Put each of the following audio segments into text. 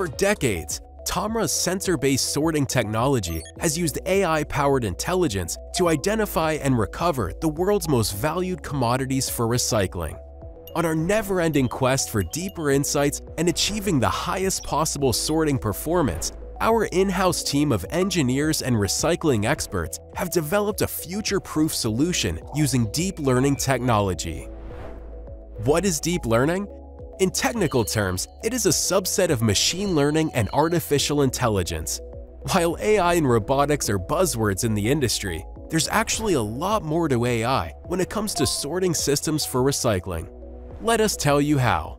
For decades, TOMRA's sensor-based sorting technology has used AI-powered intelligence to identify and recover the world's most valued commodities for recycling. On our never-ending quest for deeper insights and achieving the highest possible sorting performance, our in-house team of engineers and recycling experts have developed a future-proof solution using deep learning technology. What is deep learning? In technical terms, it is a subset of machine learning and artificial intelligence. While AI and robotics are buzzwords in the industry, there's actually a lot more to AI when it comes to sorting systems for recycling. Let us tell you how.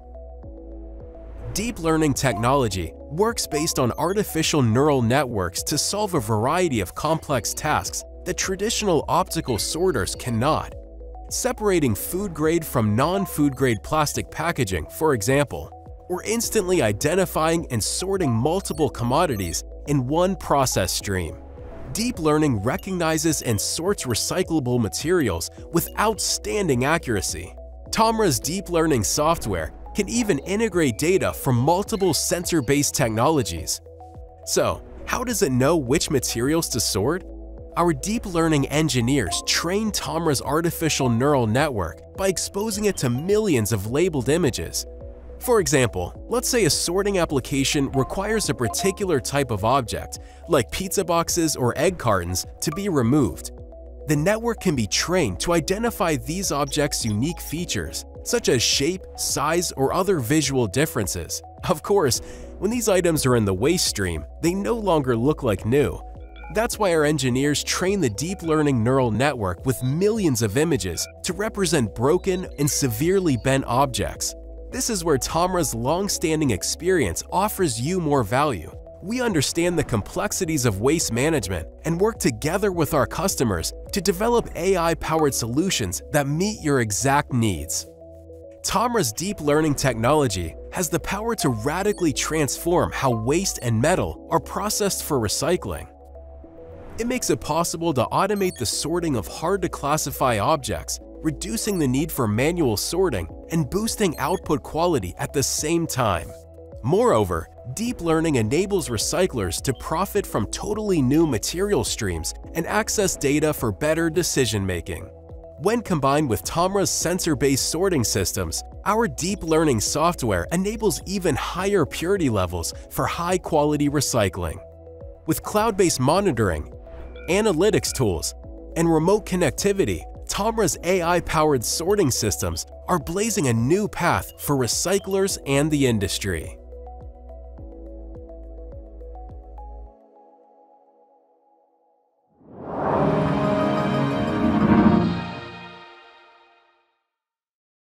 Deep learning technology works based on artificial neural networks to solve a variety of complex tasks that traditional optical sorters cannot. Separating food-grade from non-food-grade plastic packaging, for example, or instantly identifying and sorting multiple commodities in one process stream. Deep learning recognizes and sorts recyclable materials with outstanding accuracy. TOMRA's deep learning software can even integrate data from multiple sensor-based technologies. So, how does it know which materials to sort? Our deep learning engineers train TOMRA's artificial neural network by exposing it to millions of labeled images. For example, let's say a sorting application requires a particular type of object, like pizza boxes or egg cartons, to be removed. The network can be trained to identify these objects' unique features, such as shape, size, or other visual differences. Of course, when these items are in the waste stream, they no longer look like new. That's why our engineers train the deep learning neural network with millions of images to represent broken and severely bent objects. This is where TOMRA's long-standing experience offers you more value. We understand the complexities of waste management and work together with our customers to develop AI-powered solutions that meet your exact needs. TOMRA's deep learning technology has the power to radically transform how waste and metal are processed for recycling. It makes it possible to automate the sorting of hard-to-classify objects, reducing the need for manual sorting and boosting output quality at the same time. Moreover, deep learning enables recyclers to profit from totally new material streams and access data for better decision-making. When combined with TOMRA's sensor-based sorting systems, our deep learning software enables even higher purity levels for high-quality recycling. With cloud-based monitoring, analytics tools, and remote connectivity, TOMRA's AI-powered sorting systems are blazing a new path for recyclers and the industry.